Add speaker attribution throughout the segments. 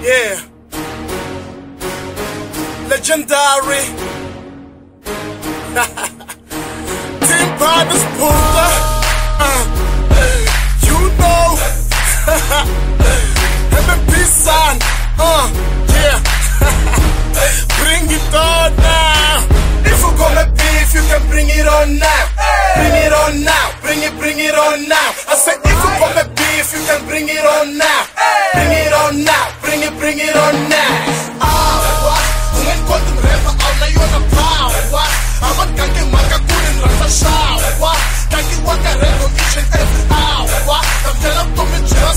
Speaker 1: Yeah. Legendary. Mthimbani's Pula. You know. MMP son. Yeah. Bring it on now. If you gonna beef, you can bring it on now. Bring it on now. Bring it on now. I said if you gonna beef, you can bring it on now. Bring it on now. Bring it on now. Ungenkonto rapper awna yona power. Abankanke makakuni nrata shower. Kanke waka redo each and every hour. Namtela mtome jira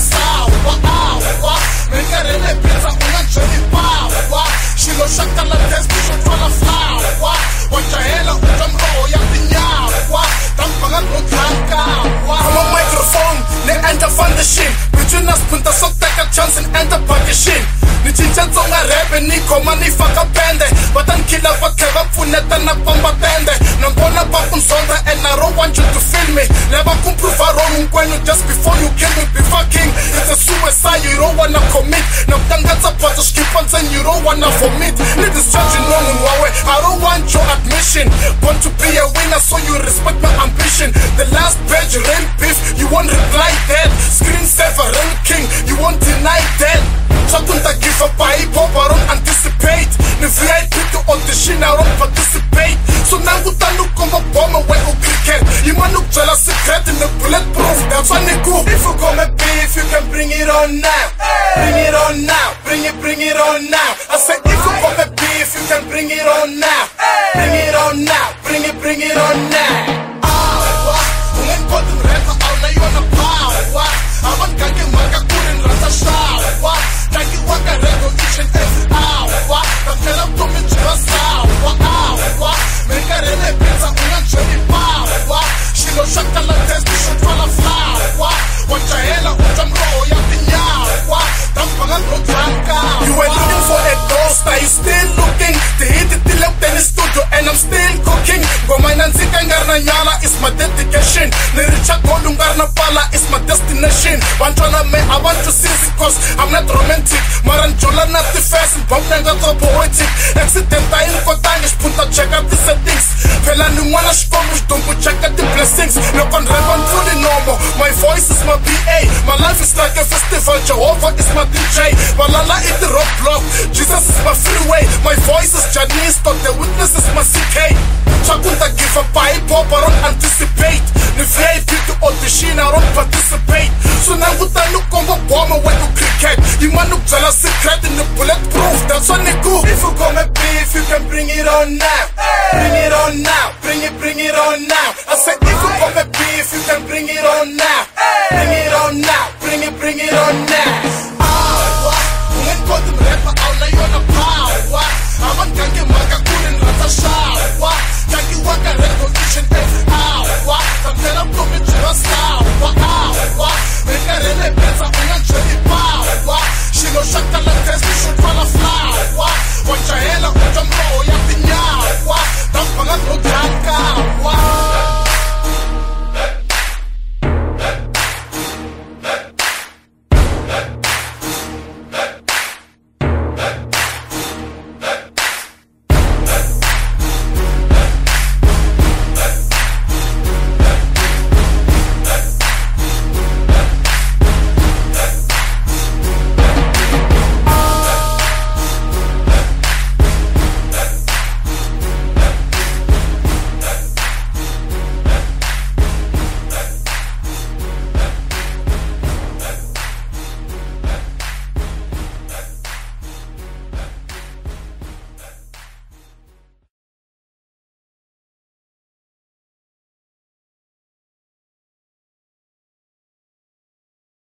Speaker 1: sawa. Menkarele pizza unganjeni power. Shilo shaka la test bisho twala flower. Wajahela utamro ya pinyawa. Tampanga notranka. I'm on microphone, ne enter fan the shit. Between us punta so take a chance and enter packaging. Nichincha zonga rebe ni koma ni faka pende. Watankila wakeva funeta na pamba tende. Nambona bakun sonda and I don't want you to feel me. Never kumprove a wrong when you just before you kill me be fucking. It's a suicide you don't wanna commit. Namtangatsa pato skip on saying you don't wanna vomit. Need this judge you know in Huawei. I don't want your admission. Want to be a winner so you respect my ambition. The last page rain beef, you won't reply that. Screensaver rain king, you won't deny that. Chakunta give a pie pop, I don't anticipate. The VIP to audition, I don't participate. So now you look on the bomber when you cricket. You man look jealous secret in the bulletproof. That's why they go. If you gonna beef, you can bring it on now. Bring it on now. Bring it on now. I said if you gonna beef, you can bring it on now. Bring it on now. Bring it on now. Ungenkonto rapper awna yona power. Abankanke makakuni nrata shower. Kanke waka redo each and every hour. Namtela mtome jira sawa. Menkarele pizza unganjeni power. Shilo shaka la test bisho twala flower. Wajahela utamro ya pinyawa. Tampanga notranka. You were looking for a ghost, are you still looking? To hit it till up in the studio and I'm still cooking. Gomainan zika ngarna nyala is my dedication. Niricha kolu ngarna pala is my destination. Wanjona me I want to see it cause I'm not romantic. Maranjola not the first, Bamnanga to poetic. Accidenta in Kotangish, punta check out the settings. Pela numwana shkomush, don't check out the blessings. Look on rap, I'm fully normal. My voice is my PA. My life is like a festival, Jehovah is my DJ. Malala is the roadblock, Jesus is my freeway. My voice is Chinese, but the witness is my CK. Chakunta give a pie pop, I don't anticipate. The VIP to audition, I don't participate. So now you look on the bomber when you cricket. You man look jealous secret in the bulletproof. That's what they go. If you gonna beef, you can bring it on now. Bring it on now. Bring it on now. I said if you gonna beef, you can bring it on now. Bring it